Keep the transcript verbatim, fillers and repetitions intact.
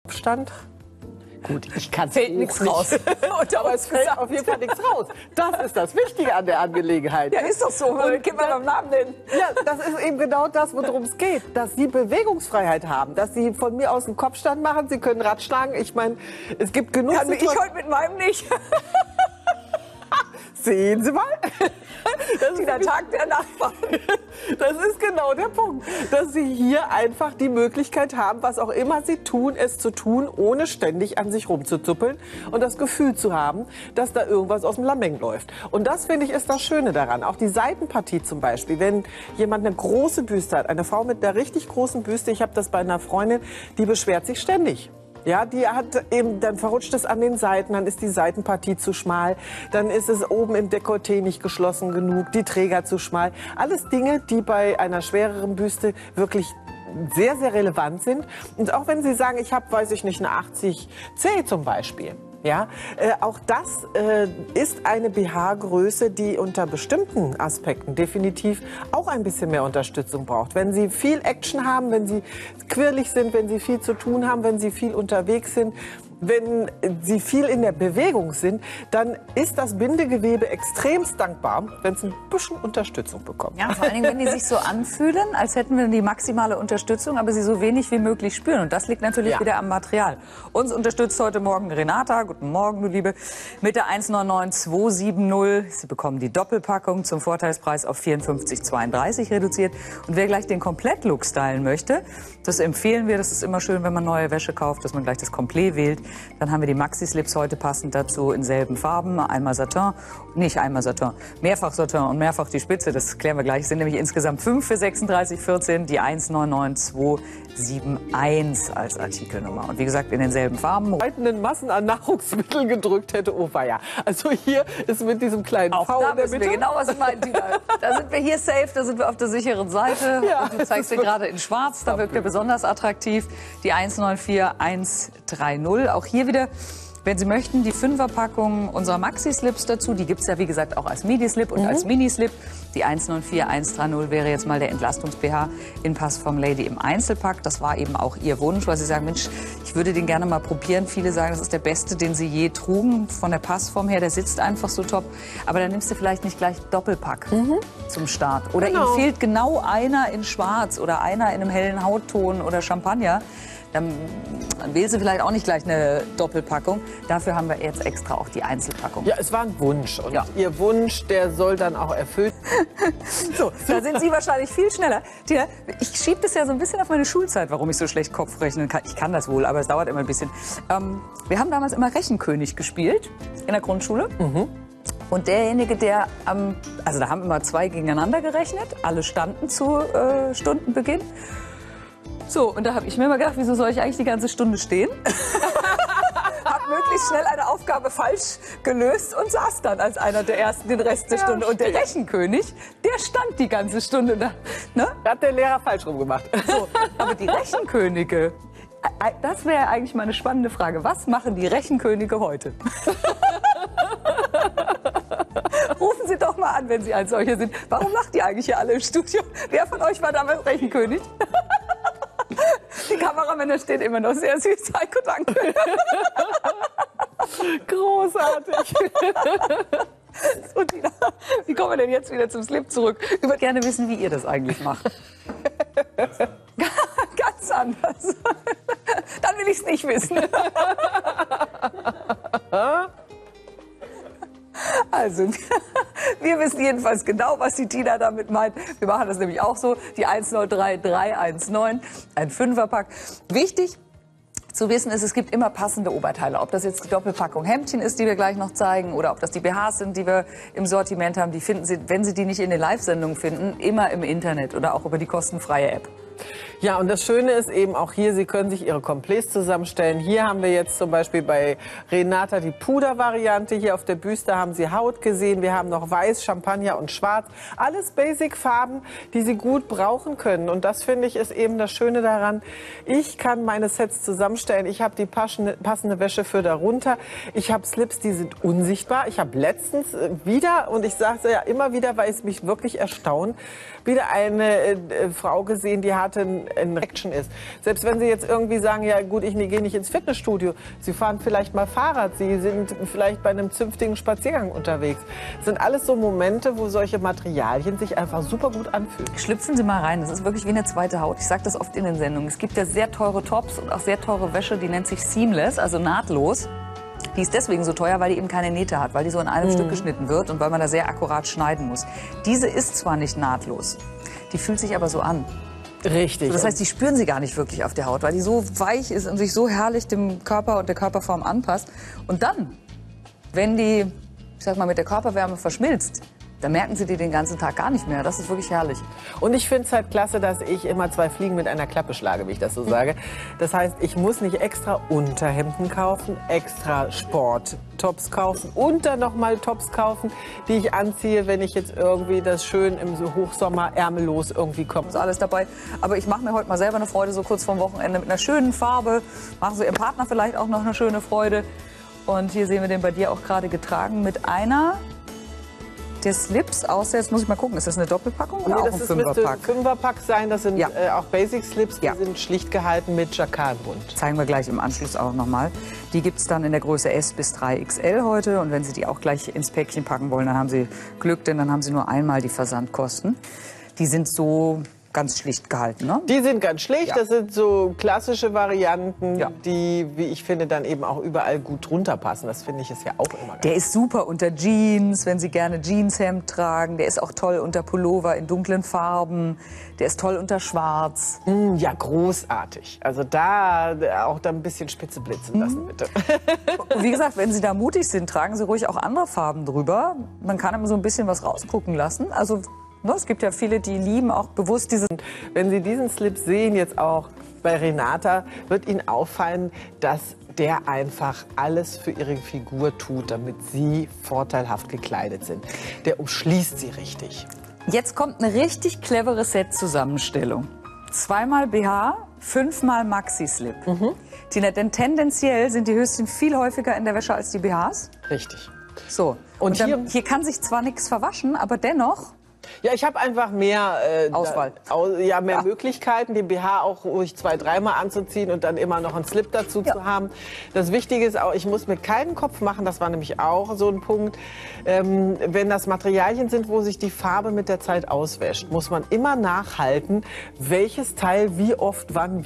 Stand. Gut, ich kann fällt nichts raus. Aber es fällt auf jeden Fall nichts raus. Das ist das Wichtige an der Angelegenheit. Ja, ist doch so. Und Kind mal beim Namen nennen. Ja, das ist eben genau das, worum es geht. Dass Sie Bewegungsfreiheit haben. Dass Sie von mir aus einen Kopfstand machen. Sie können Rad schlagen. Ich meine, es gibt genug... Kann ich heute mit meinem nicht. Sehen Sie mal. Das ist der Tag der Nachbarn. Das ist genau der Punkt, dass Sie hier einfach die Möglichkeit haben, was auch immer Sie tun, es zu tun, ohne ständig an sich rumzuzuppeln und das Gefühl zu haben, dass da irgendwas aus dem Lameng läuft. Und das, finde ich, ist das Schöne daran. Auch die Seitenpartie zum Beispiel, wenn jemand eine große Büste hat, eine Frau mit einer richtig großen Büste, ich habe das bei einer Freundin, die beschwert sich ständig. Ja, die hat eben, dann verrutscht es an den Seiten, dann ist die Seitenpartie zu schmal, dann ist es oben im Dekolleté nicht geschlossen genug, die Träger zu schmal. Alles Dinge, die bei einer schwereren Büste wirklich sehr, sehr relevant sind. Und auch wenn Sie sagen, ich habe, weiß ich nicht, eine achtzig C zum Beispiel. Ja, äh, auch das äh, ist eine B H-Größe, die unter bestimmten Aspekten definitiv auch ein bisschen mehr Unterstützung braucht. Wenn Sie viel Action haben, wenn Sie quirlig sind, wenn Sie viel zu tun haben, wenn Sie viel unterwegs sind, wenn Sie viel in der Bewegung sind, dann ist das Bindegewebe extremst dankbar, wenn es ein bisschen Unterstützung bekommt. Ja, vor allen Dingen, wenn die sich so anfühlen, als hätten wir die maximale Unterstützung, aber sie so wenig wie möglich spüren. Und das liegt natürlich ja. wieder am Material. Uns unterstützt heute Morgen Renata. Guten Morgen, du Liebe. Mit der eins neun neun zwei sieben null. Sie bekommen die Doppelpackung zum Vorteilspreis auf vierundfünfzig zweiunddreißig reduziert. Und wer gleich den Komplettlook stylen möchte, das empfehlen wir. Das ist immer schön, wenn man neue Wäsche kauft, dass man gleich das Komplett wählt. Dann haben wir die Maxi-Slips heute passend dazu in selben Farben. Einmal Satin, nicht einmal Satin, mehrfach Satin und mehrfach die Spitze. Das klären wir gleich. Es sind nämlich insgesamt fünf für sechsunddreißig vierzehn, die eins neun neun zwei sieben eins als Artikelnummer. Und wie gesagt, in denselben Farben. In Massen an Nahrungsmitteln gedrückt hätte, oh weia. Also hier ist mit diesem kleinen Auch V da in der wissen Mitte. wir genau, was ich meine, Tina. Da sind wir hier safe, da sind wir auf der sicheren Seite. Ja, und du zeigst dir gerade in schwarz, da wirkt er besonders attraktiv. Die eins neun vier eins drei null. Auch hier wieder, wenn Sie möchten, die Fünferpackung unserer Maxi-Slips dazu. Die gibt es ja, wie gesagt, auch als Midi-Slip und mhm. als Mini-Slip. Die eins neun vier eins drei null wäre jetzt mal der Entlastungs-B H in Passform Lady im Einzelpack. Das war eben auch Ihr Wunsch, weil Sie sagen, Mensch, ich würde den gerne mal probieren. Viele sagen, das ist der beste, den Sie je trugen. Von der Passform her, der sitzt einfach so top. Aber dann nimmst du vielleicht nicht gleich Doppelpack mhm. zum Start. Oder genau. Ihnen fehlt genau einer in Schwarz oder einer in einem hellen Hautton oder Champagner. Dann wählen Sie vielleicht auch nicht gleich eine Doppelpackung. Dafür haben wir jetzt extra auch die Einzelpackung. Ja, es war ein Wunsch. Und ja. Ihr Wunsch, der soll dann auch erfüllt. So, da sind Sie wahrscheinlich viel schneller. Tina, ich schiebe das ja so ein bisschen auf meine Schulzeit, warum ich so schlecht Kopf rechnen kann. Ich kann das wohl, aber es dauert immer ein bisschen. Ähm, wir haben damals immer Rechenkönig gespielt in der Grundschule. Mhm. Und derjenige, der am... Also da haben immer zwei gegeneinander gerechnet. Alle standen zu äh, Stundenbeginn. So, und da habe ich mir immer gedacht, wieso soll ich eigentlich die ganze Stunde stehen? Hab möglichst schnell eine Aufgabe falsch gelöst und saß dann als einer der Ersten den Rest der ja, Stunde. Und der Rechenkönig, der stand die ganze Stunde da. Ne? Hat der Lehrer falsch rumgemacht. So, aber die Rechenkönige, das wäre eigentlich mal eine spannende Frage. Was machen die Rechenkönige heute? Rufen Sie doch mal an, wenn Sie ein solcher sind. Warum lacht ihr eigentlich hier alle im Studio? Wer von euch war damals Rechenkönig? Die Kameramänner stehen immer noch sehr süß. Heiko, danke. Großartig. So, Tina, wie kommen wir denn jetzt wieder zum Slip zurück? Ich würde gerne wissen, wie ihr das eigentlich macht. Ganz anders. Dann will ich es nicht wissen. Also, wir wissen jedenfalls genau, was die Tina damit meint. Wir machen das nämlich auch so. Die eins null drei drei eins neun, ein Fünferpack. Wichtig zu wissen ist, es gibt immer passende Oberteile. Ob das jetzt die Doppelpackung Hemdchen ist, die wir gleich noch zeigen, oder ob das die B Hs sind, die wir im Sortiment haben. Die finden Sie, wenn Sie die nicht in den Live-Sendungen finden, immer im Internet oder auch über die kostenfreie App. Ja, und das Schöne ist eben auch hier, Sie können sich Ihre Kompletts zusammenstellen. Hier haben wir jetzt zum Beispiel bei Renata die Puder-Variante. Hier auf der Büste haben Sie Haut gesehen. Wir haben noch Weiß, Champagner und Schwarz. Alles Basic-Farben, die Sie gut brauchen können. Und das, finde ich, ist eben das Schöne daran. Ich kann meine Sets zusammenstellen. Ich habe die passende, passende Wäsche für darunter. Ich habe Slips, die sind unsichtbar. Ich habe letztens wieder, und ich sage es ja immer wieder, weil es mich wirklich erstaunt, wieder eine äh, Frau gesehen, die hatte in, in Action ist. Selbst wenn Sie jetzt irgendwie sagen, ja gut, ich gehe nicht ins Fitnessstudio, Sie fahren vielleicht mal Fahrrad, Sie sind vielleicht bei einem zünftigen Spaziergang unterwegs. Das sind alles so Momente, wo solche Materialien sich einfach super gut anfühlen. Schlüpfen Sie mal rein, das ist wirklich wie eine zweite Haut. Ich sage das oft in den Sendungen. Es gibt ja sehr teure Tops und auch sehr teure Wäsche, die nennt sich Seamless, also nahtlos. Die ist deswegen so teuer, weil die eben keine Nähte hat, weil die so in einem mhm. Stück geschnitten wird und weil man da sehr akkurat schneiden muss. Diese ist zwar nicht nahtlos, die fühlt sich aber so an. Richtig. So, das heißt, die spüren sie gar nicht wirklich auf der Haut, weil die so weich ist und sich so herrlich dem Körper und der Körperform anpasst. Und dann, wenn die, ich sag mal, mit der Körperwärme verschmilzt, da merken Sie die den ganzen Tag gar nicht mehr. Das ist wirklich herrlich. Und ich finde es halt klasse, dass ich immer zwei Fliegen mit einer Klappe schlage, wie ich das so sage. Das heißt, ich muss nicht extra Unterhemden kaufen, extra Sporttops kaufen und dann noch mal Tops kaufen, die ich anziehe, wenn ich jetzt irgendwie das schön im Hochsommer ärmellos irgendwie komme. Ist alles dabei. Aber ich mache mir heute mal selber eine Freude, so kurz vorm Wochenende mit einer schönen Farbe. Machen Sie Ihrem Partner vielleicht auch noch eine schöne Freude. Und hier sehen wir den bei dir auch gerade getragen mit einer der Slips aus, jetzt muss ich mal gucken, ist das eine Doppelpackung oder nee, auch das ein ist, Fünferpack? müsste Fünferpack sein, das sind ja. äh, auch Basic Slips, die ja. sind schlicht gehalten mit Jacquardbund. Zeigen wir gleich im Anschluss auch nochmal. Die gibt es dann in der Größe S bis drei X L heute und wenn Sie die auch gleich ins Päckchen packen wollen, dann haben Sie Glück, denn dann haben Sie nur einmal die Versandkosten. Die sind so ganz schlicht gehalten, ne? Die sind ganz schlicht, ja. das sind so klassische Varianten, ja. die, wie ich finde, dann eben auch überall gut drunter passen. Das finde ich ist ja auch immer ganz. Der ist super unter Jeans, wenn Sie gerne Jeanshemd tragen. Der ist auch toll unter Pullover in dunklen Farben. Der ist toll unter Schwarz. Mm, ja, großartig. Also da auch da ein bisschen Spitze blitzen lassen, mhm. bitte. Und wie gesagt, wenn Sie da mutig sind, tragen Sie ruhig auch andere Farben drüber. Man kann immer so ein bisschen was rausgucken lassen. Also es gibt ja viele, die lieben auch bewusst diese. Wenn Sie diesen Slip sehen, jetzt auch bei Renata, wird Ihnen auffallen, dass der einfach alles für Ihre Figur tut, damit Sie vorteilhaft gekleidet sind. Der umschließt Sie richtig. Jetzt kommt eine richtig clevere Set-Zusammenstellung. Zweimal B H, fünfmal Maxi-Slip. Mhm. Tina, denn tendenziell sind die Höschen viel häufiger in der Wäsche als die B Hs. Richtig. So. Und, und dann, hier, hier kann sich zwar nichts verwaschen, aber dennoch. Ja, ich habe einfach mehr äh, Auswahl. Da, au, ja, mehr ja. Möglichkeiten, den B H auch ruhig zwei, dreimal anzuziehen und dann immer noch einen Slip dazu ja. zu haben. Das Wichtige ist auch, ich muss mir keinen Kopf machen, das war nämlich auch so ein Punkt. Ähm, wenn das Materialien sind, wo sich die Farbe mit der Zeit auswäscht, muss man immer nachhalten, welches Teil wie oft wann